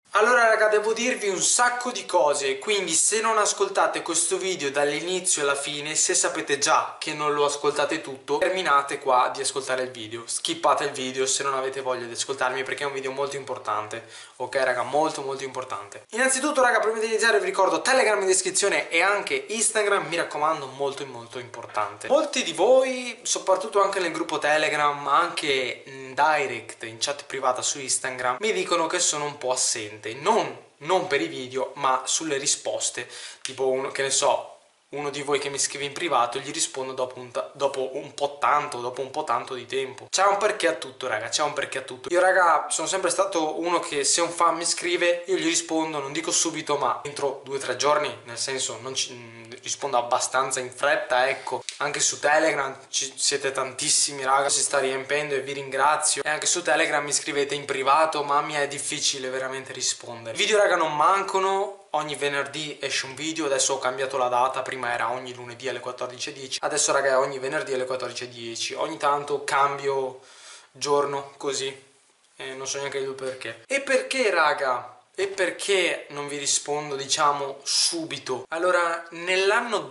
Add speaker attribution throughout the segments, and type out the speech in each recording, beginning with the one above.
Speaker 1: Allora raga, devo dirvi un sacco di cose, quindi se non ascoltate questo video dall'inizio alla fine, se sapete già che non lo ascoltate tutto, terminate qua di ascoltare il video, skippate il video se non avete voglia di ascoltarmi perché è un video molto importante, ok raga, molto importante. Innanzitutto raga, prima di iniziare vi ricordo Telegram in descrizione e anche Instagram, mi raccomando, molto importante. Molti di voi, soprattutto anche nel gruppo Telegram, ma anche in direct, in chat privata su Instagram, mi dicono che sono un po' assente. Non per i video, ma sulle risposte. Tipo, che ne so, uno di voi che mi scrive in privato, gli rispondo dopo un po' tanto di tempo. C'è un perché a tutto, raga, c'è un perché a tutto. Io, raga, sono sempre stato uno che se un fan mi scrive, io gli rispondo, non dico subito, ma entro 2 o 3 giorni, nel senso, rispondo abbastanza in fretta, ecco. Anche su Telegram siete tantissimi, raga, si sta riempendo e vi ringrazio. E anche su Telegram mi scrivete in privato, ma mi è difficile veramente rispondere. I video, raga, non mancano. Ogni venerdì esce un video, adesso ho cambiato la data, prima era ogni lunedì alle 14:10, adesso raga è ogni venerdì alle 14:10, ogni tanto cambio giorno così, non so neanche io perché. E perché raga? E perché non vi rispondo, diciamo, subito? Allora, nell'anno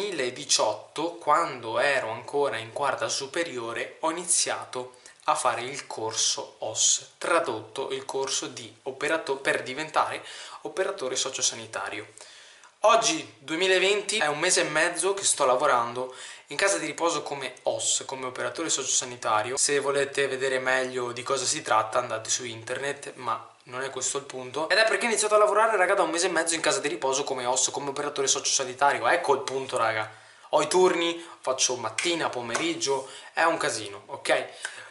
Speaker 1: 2018, quando ero ancora in quarta superiore, ho iniziato a fare il corso OS, tradotto il corso di per diventare operatore sociosanitario. Oggi, 2020, è un mese e mezzo che sto lavorando in casa di riposo come OS, come operatore sociosanitario. Se volete vedere meglio di cosa si tratta andate su internet, ma non è questo il punto. Ed è perché ho iniziato a lavorare, raga, da un mese e mezzo in casa di riposo come OS, come operatore sociosanitario. Ecco il punto, raga. Ho i turni, faccio mattina, pomeriggio, è un casino, ok?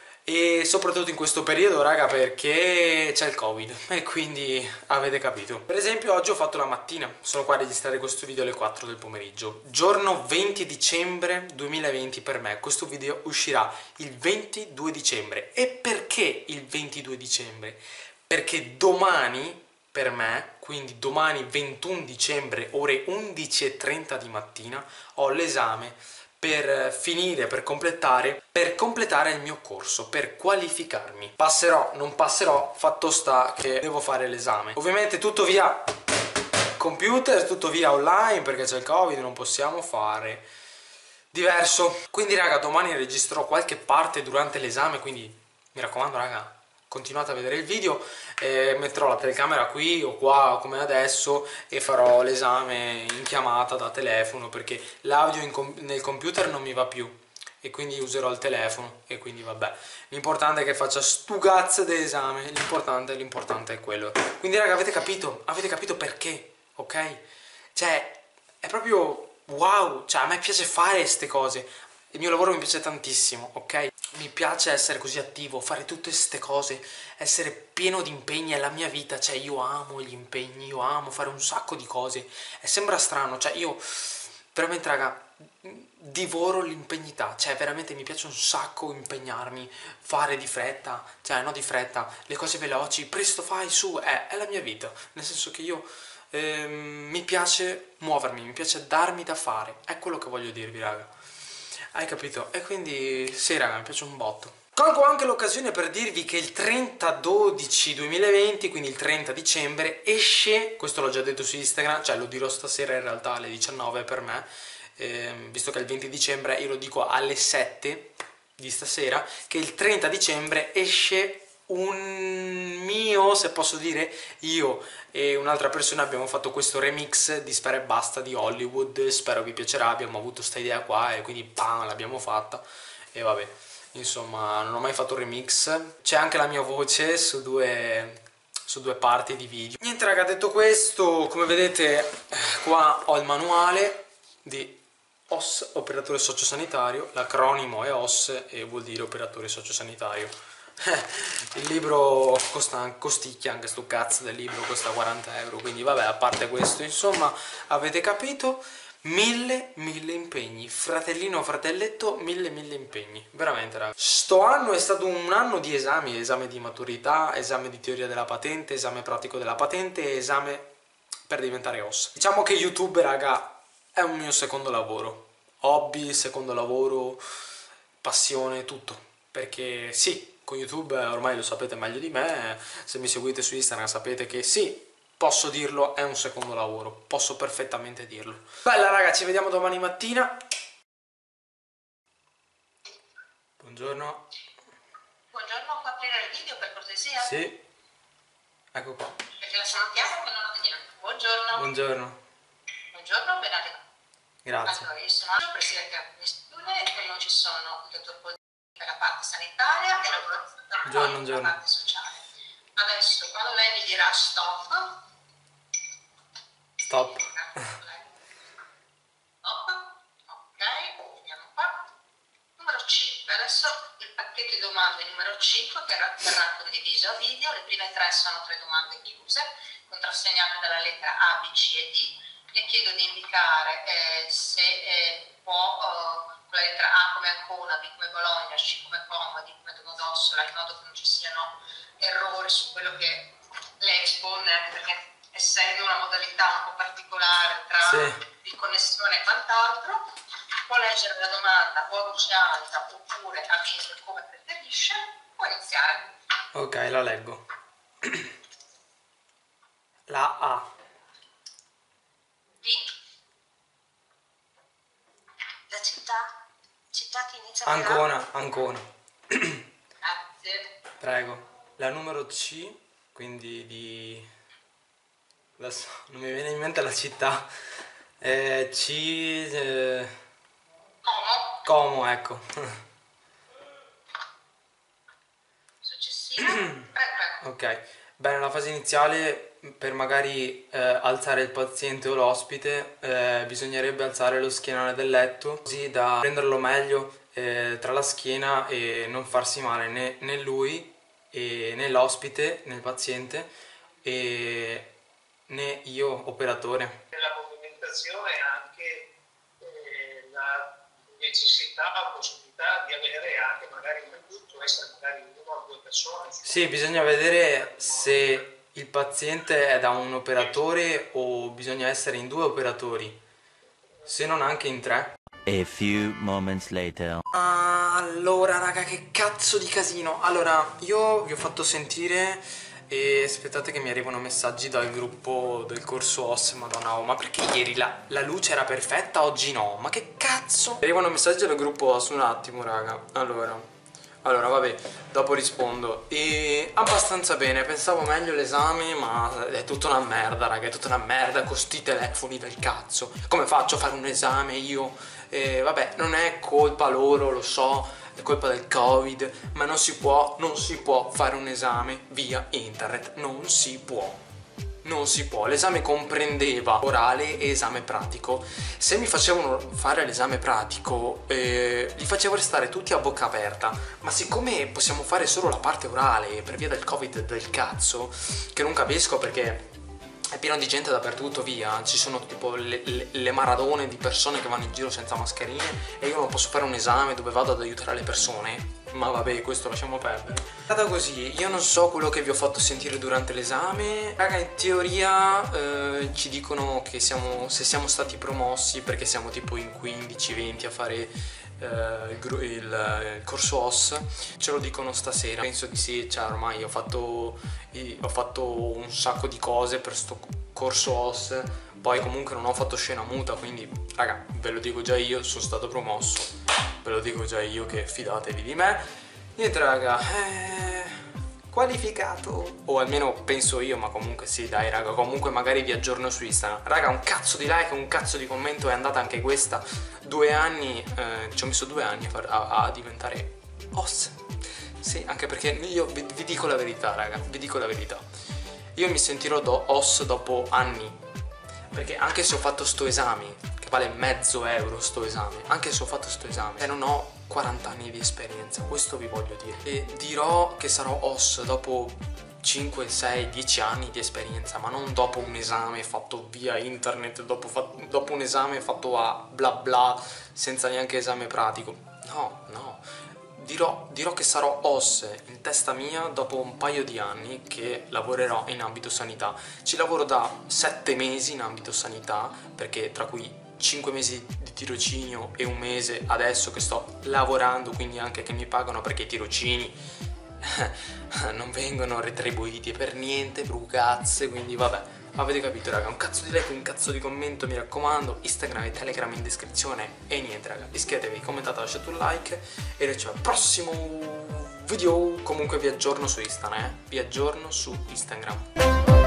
Speaker 1: E soprattutto in questo periodo, raga, perché c'è il Covid e quindi avete capito. Per esempio oggi ho fatto la mattina, sono qua a registrare questo video alle 4 del pomeriggio, giorno 20 dicembre 2020 per me. Questo video uscirà il 22 dicembre. E perché il 22 dicembre? Perché domani per me, quindi domani 21 dicembre ore 11:30 di mattina, ho l'esame per finire, per completare il mio corso, per qualificarmi. Passerò, non passerò, fatto sta che devo fare l'esame. Ovviamente tutto via computer, tutto via online, perché c'è il Covid, non possiamo fare diverso. Quindi raga, domani registrerò qualche parte durante l'esame, quindi mi raccomando raga, continuate a vedere il video, metterò la telecamera qui o qua come adesso e farò l'esame in chiamata da telefono perché l'audio nel computer non mi va più e quindi userò il telefono e quindi vabbè, l'importante è che faccia stu cazzo d'esame, l'importante è quello. Quindi raga, avete capito perché, ok? Cioè è proprio wow, cioè a me piace fare queste cose, il mio lavoro mi piace tantissimo, ok? Mi piace essere così attivo, fare tutte queste cose, essere pieno di impegni, è la mia vita, cioè io amo gli impegni, io amo fare un sacco di cose, e sembra strano, cioè io veramente raga, divoro l'impegnità, cioè veramente mi piace un sacco impegnarmi, fare di fretta, cioè no di fretta, le cose veloci, presto fai su, è la mia vita, nel senso che io mi piace muovermi, mi piace darmi da fare, è quello che voglio dirvi raga. Hai capito? E quindi sì raga, mi piace un botto. Colgo anche l'occasione per dirvi che il 30/12/2020, quindi il 30 dicembre, esce, questo l'ho già detto su Instagram, cioè lo dirò stasera in realtà alle 19 per me, visto che è il 20 dicembre, io lo dico alle 7 di stasera, che il 30 dicembre esce un mio, se posso dire, io e un'altra persona abbiamo fatto questo remix di Spera e Basta di Hollywood, spero vi piacerà, abbiamo avuto sta idea qua e quindi bam, l'abbiamo fatta e vabbè, insomma non ho mai fatto un remix, c'è anche la mia voce su due parti di video. Niente raga, detto questo, come vedete qua ho il manuale di OS, operatore sociosanitario, l'acronimo è OS e vuol dire operatore sociosanitario. Il libro costicchia, anche sto cazzo del libro costa 40 euro, quindi vabbè, a parte questo, insomma, avete capito, mille impegni, fratellino fratelletto, mille impegni, veramente raga. Sto anno è stato un anno di esami, esame di maturità, esame di teoria della patente, esame pratico della patente e esame per diventare OS. Diciamo che YouTube, raga, è un mio secondo lavoro, hobby, secondo lavoro, passione, tutto, perché sì, Con YouTube ormai lo sapete meglio di me, se mi seguite su Instagram sapete che sì, posso dirlo, è un secondo lavoro, posso perfettamente dirlo. Bella raga, ci vediamo domani mattina. Buongiorno.
Speaker 2: Buongiorno, può aprire il video per cortesia?
Speaker 1: Sì, ecco qua.
Speaker 2: Perché la salutiamo ma non la vediamo. Buongiorno.
Speaker 1: Buongiorno.
Speaker 2: Buongiorno, ben arrivato.
Speaker 1: Grazie.
Speaker 2: Allora, io sono il presidente della commissione e non ci sono il dottor Polini per la parte sanitaria e la
Speaker 1: Buongiorno,
Speaker 2: per la parte sociale. Adesso, quando lei mi dirà stop.
Speaker 1: Stop.
Speaker 2: Stop. Ok, vediamo qua. Numero 5. Adesso il pacchetto di domande numero 5 che verrà condiviso a video. Le prime 3 sono 3 domande chiuse, contrassegnate dalla lettera A, B, C e D. Le chiedo di indicare se può con la lettera A come Ancona, B come Bologna, C come Como, D come Domodossola, in modo che non ci siano errori su quello che lei risponde, anche perché essendo una modalità un po' particolare tra di connessione e quant'altro, può leggere la domanda o a voce alta oppure a mente come preferisce. Può iniziare.
Speaker 1: Ok, la leggo. La A.
Speaker 2: B. La città che inizia con
Speaker 1: Ancona, Ancona.
Speaker 2: Grazie.
Speaker 1: Prego. La numero C, quindi di... adesso non mi viene in mente la città.
Speaker 2: Como.
Speaker 1: Como, ecco.
Speaker 2: Successiva. Prego.
Speaker 1: Ok. Bene, la fase iniziale per magari alzare il paziente o l'ospite bisognerebbe alzare lo schienale del letto così da prenderlo meglio tra la schiena e non farsi male né lui né l'ospite né il paziente né io operatore.
Speaker 3: La movimentazione e anche la necessità o possibilità di avere anche magari un aiuto, essere magari una o due persone.
Speaker 1: Sì, bisogna vedere se il paziente è da un operatore o bisogna essere in 2 operatori, se non anche in 3.
Speaker 4: A few moments later.
Speaker 1: Allora raga, che cazzo di casino. Allora, io vi ho fatto sentire e aspettate che mi arrivano messaggi dal gruppo del corso OS. Madonna, oh, ma perché ieri la luce era perfetta, oggi no? Ma che cazzo? Mi arrivano messaggi dal gruppo OS, un attimo raga. Allora, vabbè, dopo rispondo. E abbastanza bene, pensavo meglio l'esame, ma è tutta una merda, raga, è tutta una merda con sti telefoni del cazzo. Come faccio a fare un esame io? Vabbè, non è colpa loro, lo so, è colpa del Covid, ma non si può fare un esame via internet, non si può. Non si può, l'esame comprendeva orale e esame pratico. Se mi facevano fare l'esame pratico li facevo restare tutti a bocca aperta, ma siccome possiamo fare solo la parte orale per via del Covid del cazzo, che non capisco perché è pieno di gente dappertutto, via, ci sono tipo le maradone di persone che vanno in giro senza mascherine e io non posso fare un esame dove vado ad aiutare le persone. Ma vabbè, questo lasciamo perdere. Guarda così, io non so quello che vi ho fatto sentire durante l'esame. Raga, in teoria ci dicono che se siamo stati promossi perché siamo tipo in 15-20 a fare il corso OS. Ce lo dicono stasera. Penso di sì, cioè ormai ho fatto un sacco di cose per sto corso OS. Poi comunque non ho fatto scena muta, quindi raga, ve lo dico già io, sono stato promosso. Ve lo dico già io che fidatevi di me. Niente raga, qualificato. O almeno penso io, ma comunque sì dai raga, comunque magari vi aggiorno su Instagram. Raga, un cazzo di like, un cazzo di commento, è andata anche questa. 2 anni, ci ho messo 2 anni a diventare OS. Sì, anche perché io vi dico la verità raga, vi dico la verità. Io mi sentirò OS dopo anni. Perché anche se ho fatto sto esame, che vale mezzo euro sto esame, anche se ho fatto sto esame, non ho 40 anni di esperienza, questo vi voglio dire. E dirò che sarò OS dopo 5, 6, 10 anni di esperienza, ma non dopo un esame fatto via internet, dopo un esame fatto a bla bla, senza neanche esame pratico. No. Dirò che sarò OS in testa mia dopo un paio di anni che lavorerò in ambito sanità. Ci lavoro da 7 mesi in ambito sanità, perché tra cui 5 mesi di tirocinio e un mese adesso che sto lavorando, quindi anche che mi pagano perché i tirocini non vengono retribuiti per niente, brucazze, quindi vabbè, avete capito raga, un cazzo di like, un cazzo di commento, mi raccomando, Instagram e Telegram in descrizione, e niente raga, iscrivetevi, commentate, lasciate un like, e noi ci vediamo al prossimo video. Comunque vi aggiorno su Instagram, vi aggiorno su Instagram.